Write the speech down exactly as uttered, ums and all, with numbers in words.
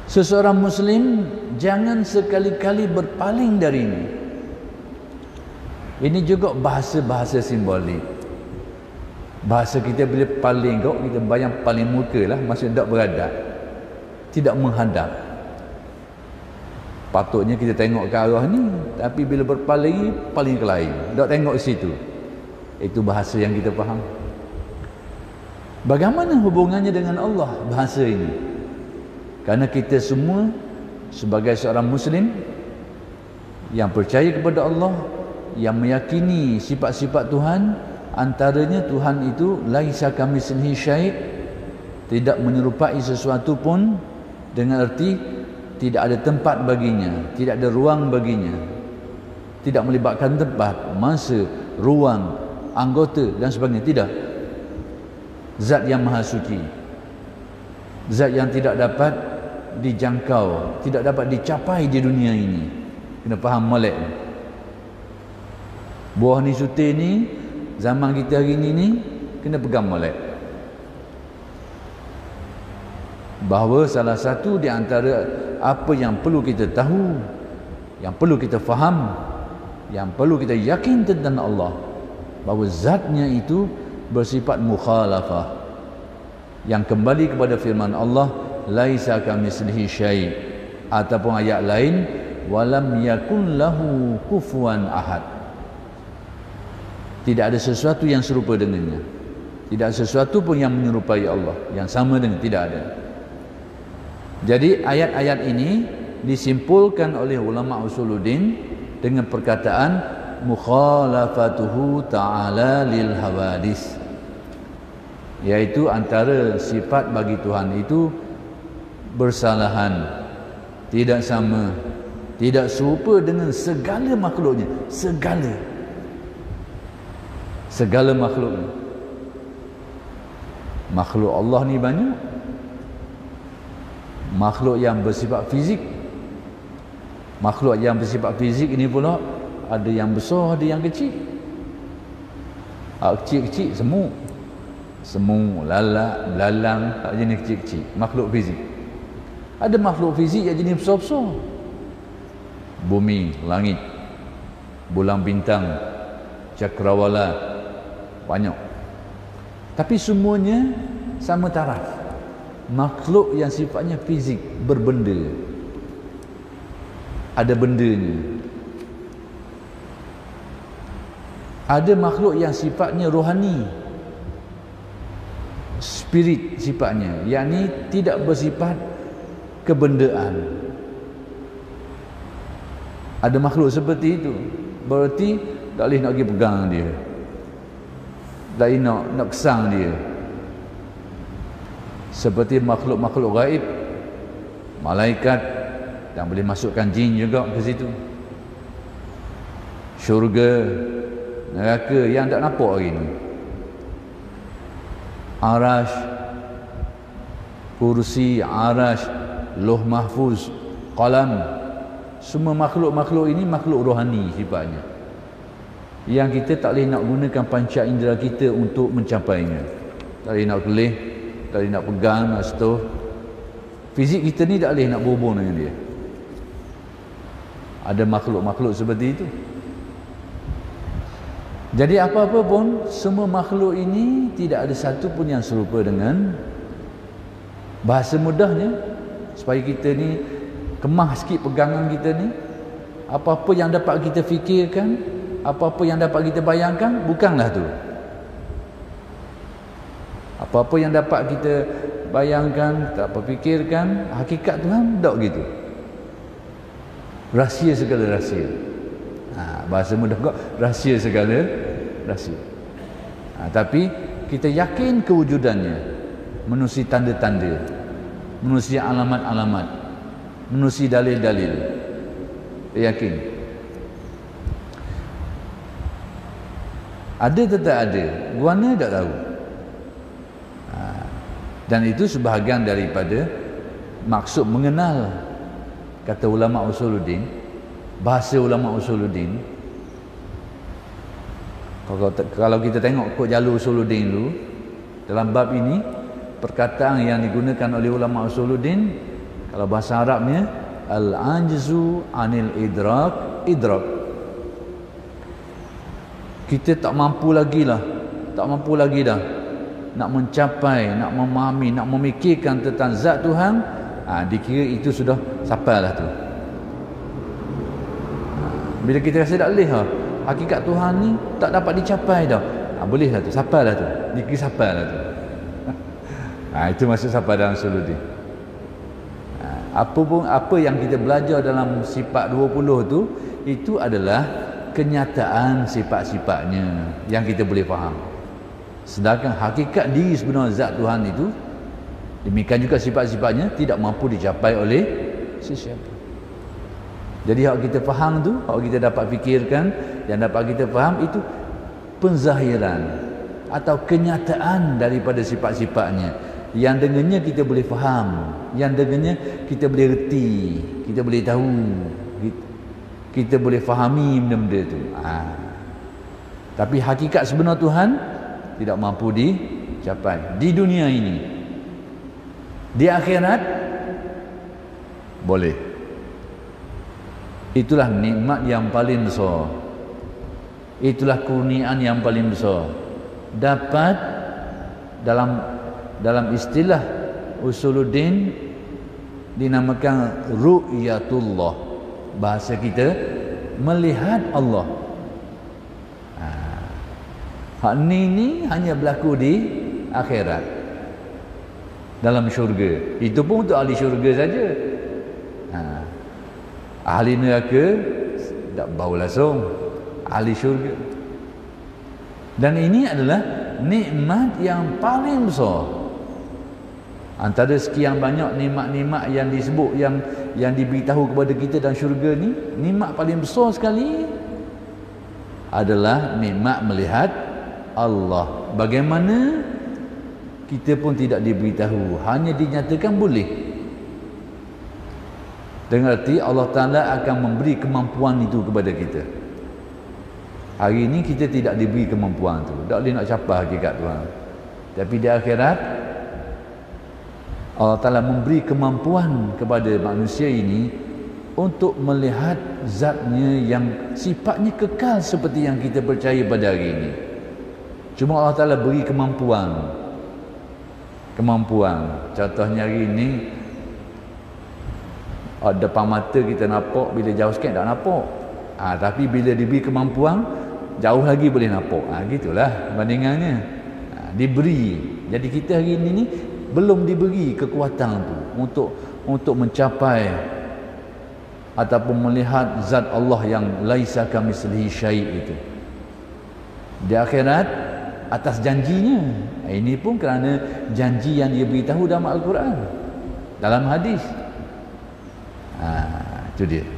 Seseorang Muslim jangan sekali-kali berpaling dari ini. Ini juga bahasa-bahasa simbolik. Bahasa kita bila paling kau, kita bayang paling muka lah, maksudnya tak beradab, tidak menghadap. Patutnya kita tengok ke arah ni, tapi bila berpaling, paling ke lain, tak tengok ke situ. Itu bahasa yang kita faham. Bagaimana hubungannya dengan Allah bahasa ini? Karena kita semua sebagai seorang Muslim yang percaya kepada Allah, yang meyakini sifat-sifat Tuhan, antaranya Tuhan itu laisa kamitslihi syai', tidak menyerupai sesuatu pun, dengan arti tidak ada tempat baginya, tidak ada ruang baginya, tidak melibatkan tempat, masa, ruang, anggota dan sebagainya. Tidak. Zat yang maha suci, zat yang tidak dapat dijangkau, tidak dapat dicapai di dunia ini. Kena faham molek. Buah ni sutir ni, zaman kita hari ni ni, kena pegang molek. Bahawa salah satu di antara apa yang perlu kita tahu, yang perlu kita faham, yang perlu kita yakin tentang Allah, bahawa zatnya itu bersifat mukhalafah, yang kembali kepada firman Allah, laisa kamitslihi syai', ataupun ayat lain, walam yakun lahu kufuwan ahad. Tidak ada sesuatu yang serupa dengannya, tidak ada sesuatu pun yang menyerupai Allah, yang sama dengan, tidak ada. Jadi ayat-ayat ini disimpulkan oleh ulama usuluddin dengan perkataan mukhalafatuhu ta'ala lil hawadis, iaitu antara sifat bagi Tuhan itu bersalahan, tidak sama, tidak serupa dengan segala makhluknya, segala segala makhluknya. Makhluk Allah ni banyak. Makhluk yang bersifat fizik, makhluk yang bersifat fizik ini pula ada yang besar, ada yang kecil. Ah, kecil-kecil semut, semut, lalat, belalang, jenis kecil-kecil, makhluk fizik. Ada makhluk fizik yang jenis besar-besar. Bumi, langit, bulan bintang, cakrawala, banyak. Tapi semuanya sama taraf. Makhluk yang sifatnya fizik, berbenda, ada bendanya. Ada makhluk yang sifatnya rohani, spirit sifatnya, yakni tidak bersifat kebendaan. Ada makhluk seperti itu, berarti tak boleh nak pergi pegang dia, tak boleh nak, nak kesang dia. Seperti makhluk-makhluk gaib, malaikat, yang boleh masukkan jin juga ke situ, syurga, neraka yang tak nampak hari ni, arash, kursi, arash, loh mahfuz, qalam, semua makhluk-makhluk ini makhluk rohani sifatnya, yang kita tak boleh nak gunakan panca indera kita untuk mencapainya. Tak boleh nak kelih, tak boleh nak pegang, nak sentuh. Fizik kita ni tak boleh nak berhubung dengan dia. Ada makhluk-makhluk seperti itu. Jadi apa-apa pun, semua makhluk ini tidak ada satu pun yang serupa dengan, bahasa mudahnya supaya kita ni kemah sikit pegangan kita ni, apa-apa yang dapat kita fikirkan, apa-apa yang dapat kita bayangkan, bukanlah tu. Apa-apa yang dapat kita bayangkan, tak apa fikirkan, hakikat Tuhan tak begitu. Rahsia segala rahsia. Ha, bahasa mudah kok, rahsia segala rahsia. Ha, tapi kita yakin kewujudannya, menerusi tanda-tanda, menerusi alamat-alamat, menerusi dalil-dalil. Kita yakin. Ada tetap ada, guana tak tahu. Dan itu sebahagian daripada maksud mengenal, kata ulama usuluddin, bahasa ulama usuluddin. Kalau, kalau kita tengok kod jalur usuluddin dulu, dalam bab ini, perkataan yang digunakan oleh ulama usuluddin, Kalau bahasa Arabnya al-ajzu anil idrak idrak. Kita tak mampu lagi lah, tak mampu lagi dah nak mencapai, nak memahami, nak memikirkan tentang zat Tuhan. Ha, dikira itu sudah sampai lah tu. Ha, bila kita rasa tak boleh lah, hakikat Tuhan ni tak dapat dicapai dah, ha, boleh lah tu, sampai lah tu, dikira sampai lah tu. Ha, itu maksud sampai dalam suludi. Ha, apa pun apa yang kita belajar dalam sifat dua puluh tu, itu adalah kenyataan sifat-sifatnya yang kita boleh faham. Sedangkan hakikat diri sebenar zat Tuhan itu, demikian juga sifat-sifatnya, tidak mampu dicapai oleh sesiapa. Jadi hak kita faham tu, hak kita dapat fikirkan, yang dapat kita faham itu penzahiran atau kenyataan daripada sifat-sifatnya, yang dengannya kita boleh faham, yang dengannya kita boleh reti, kita boleh tahu, kita boleh fahami benda-benda tu. Ha. Tapi hakikat sebenar Tuhan tidak mampu dicapai di dunia ini. Di akhirat boleh. Itulah nikmat yang paling besar. Itulah kurniaan yang paling besar. Dapat dalam dalam istilah usuluddin dinamakan ru'yatullah. Bahasa kita melihat Allah. Ha. Hak ni ni hanya berlaku di akhirat, dalam syurga. Itu pun untuk ahli syurga saja. Ha. Ahli neraka tak bau langsung, ahli syurga. Dan ini adalah nikmat yang paling besar. Antara sekian banyak nikmat-nikmat yang disebut, yang yang diberitahu kepada kita dalam syurga ni, nikmat paling besar sekali adalah nikmat melihat Allah. Bagaimana kita pun tidak diberitahu, hanya dinyatakan boleh. Dengan arti Allah Ta'ala akan memberi kemampuan itu kepada kita. Hari ini kita tidak diberi kemampuan tu, tak boleh nak capai hakikat Tuhan. Tapi di akhirat Allah Ta'ala memberi kemampuan kepada manusia ini untuk melihat zatnya yang sifatnya kekal seperti yang kita percaya pada hari ini. Cuma Allah Ta'ala beri kemampuan. Kemampuan. Contohnya hari ini, depan mata kita nampak, bila jauh sikit tak nampak. Ha, tapi bila diberi kemampuan, jauh lagi boleh nampak. Ha, gitulah bandingannya. Ha, diberi. Jadi kita hari ini ni belum diberi kekuatan tu untuk untuk mencapai ataupun melihat zat Allah yang laisa kamitslihi syai' itu. Di akhirat atas janjinya. Ini pun kerana janji yang dia beritahu dalam Al-Quran, dalam hadis. Ha, itu dia.